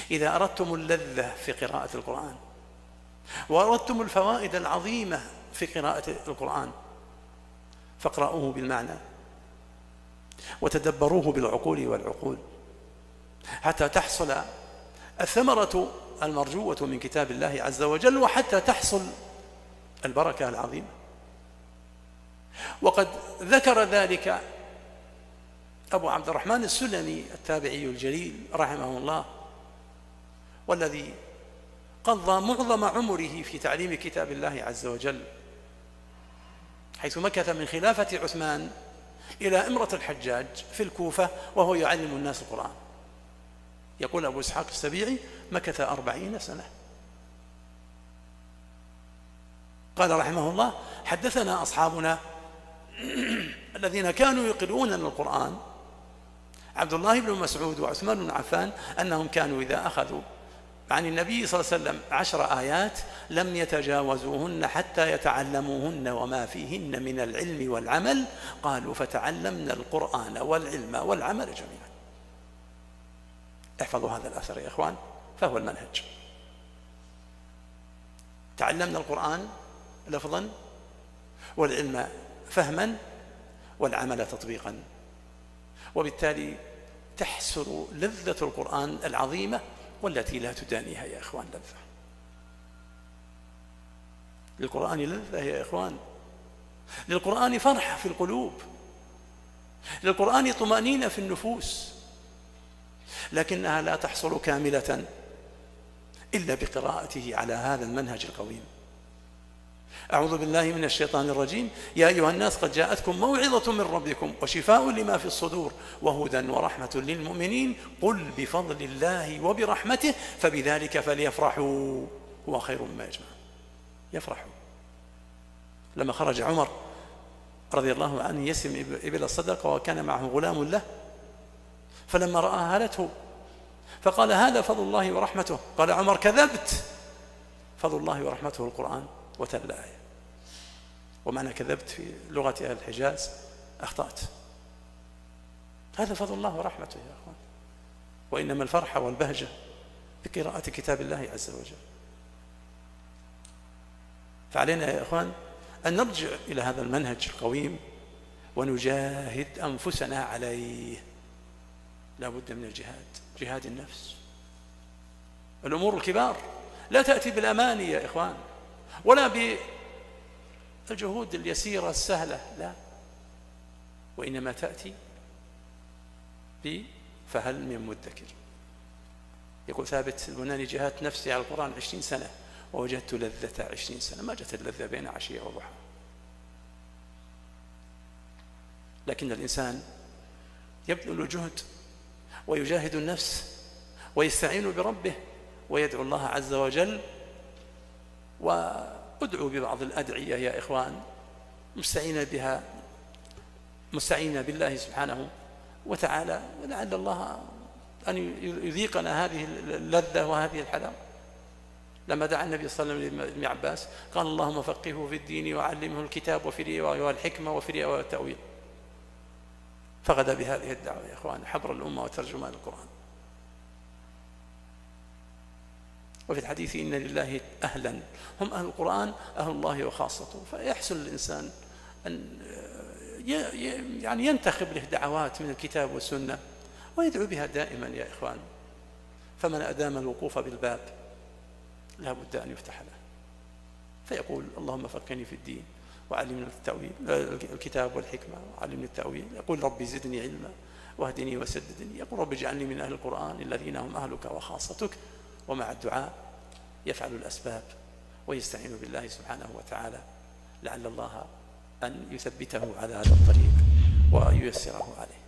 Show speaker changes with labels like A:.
A: إذا أردتم اللذة في قراءة القرآن وأردتم الفوائد العظيمة في قراءة القرآن فاقرأوه بالمعنى وتدبروه بالعقول والعقول حتى تحصل الثمرة المرجوة من كتاب الله عز وجل، وحتى تحصل البركة العظيمة. وقد ذكر ذلك أبو عبد الرحمن السلمي التابعي الجليل رحمه الله، والذي قضى معظم عمره في تعليم كتاب الله عز وجل، حيث مكث من خلافة عثمان إلى إمرة الحجاج في الكوفة وهو يعلم الناس القرآن. يقول أبو إسحاق السبيعي: مكث 40 سنة. قال رحمه الله: حدثنا أصحابنا الذين كانوا يقرؤون القرآن عبد الله بن مسعود وعثمان بن عفان أنهم كانوا إذا أخذوا عن النبي صلى الله عليه وسلم 10 آيات لم يتجاوزوهن حتى يتعلموهن وما فيهن من العلم والعمل. قالوا: فتعلمنا القرآن والعلم والعمل جميعا. احفظوا هذا الأثر يا إخوان، فهو المنهج. تعلمنا القرآن لفظا والعلم فهما والعمل تطبيقا، وبالتالي تحصل لذة القرآن العظيمة والتي لا تدانيها يا إخوان. لذة للقرآن، لذة يا إخوان، للقرآن فرحة في القلوب، للقرآن طمأنينة في النفوس، لكنها لا تحصل كاملة إلا بقراءته على هذا المنهج القويم. أعوذ بالله من الشيطان الرجيم. يا أيها الناس قد جاءتكم موعظة من ربكم وشفاء لما في الصدور وهدى ورحمة للمؤمنين قل بفضل الله وبرحمته فبذلك فليفرحوا هو خير مما يجمعون. يفرحوا. لما خرج عمر رضي الله عنه يسم إبل الصدقة وكان معه غلام له، فلما رأى هالته فقال: هذا فضل الله ورحمته. قال عمر: كذبت، فضل الله ورحمته القرآن. وتلا آية. ومعنى كذبت في لغة أهل الحجاز أخطأت. هذا فضل الله ورحمته يا أخوان، وإنما الفرحة والبهجة بقراءة كتاب الله عز وجل. فعلينا يا إخوان أن نرجع إلى هذا المنهج القويم ونجاهد أنفسنا عليه. لا بد من الجهاد، جهاد النفس. الأمور الكبار لا تأتي بالأماني يا إخوان، ولا بالجهود اليسيرة السهلة، لا، وإنما تأتي فهل من مدكر. يقول ثابت البناني: جهدت نفسي على القرآن 20 سنة ووجدت لذة 20 سنة. ما جت اللذة بين عشية وضحى. لكن الإنسان يبذل جهد ويجاهد النفس ويستعين بربه ويدعو الله عز وجل. وادعوا ببعض الأدعية يا إخوان مستعين بالله سبحانه وتعالى، ولعل الله أن يذيقنا هذه اللذة وهذه الحلاوة. لما دعا النبي صلى الله عليه وسلم لابن عباس قال: اللهم فقهه في الدين وعلمه الكتاب والحكمة وفي الرواية والتأويل. فغدا بهذه الدعوة يا إخوان حبر الأمة وترجمان القرآن. وفي الحديث: إن لله أهلا هم أهل القرآن أهل الله وخاصته. فيحسن الإنسان أن يعني ينتخب له دعوات من الكتاب والسنة ويدعو بها دائما يا إخوان. فمن أدام الوقوف بالباب لا بد أن يفتح له، فيقول: اللهم فقهني في الدين وعلمنا التأويل الكتاب والحكمة وعلمني التأويل. يقول: ربي زدني علما واهدني وسددني. يقول: ربي اجعلني من أهل القرآن الذين هم أهلك وخاصتك. ومع الدعاء يفعل الأسباب ويستعين بالله سبحانه وتعالى، لعل الله أن يثبته على هذا الطريق وييسره عليه.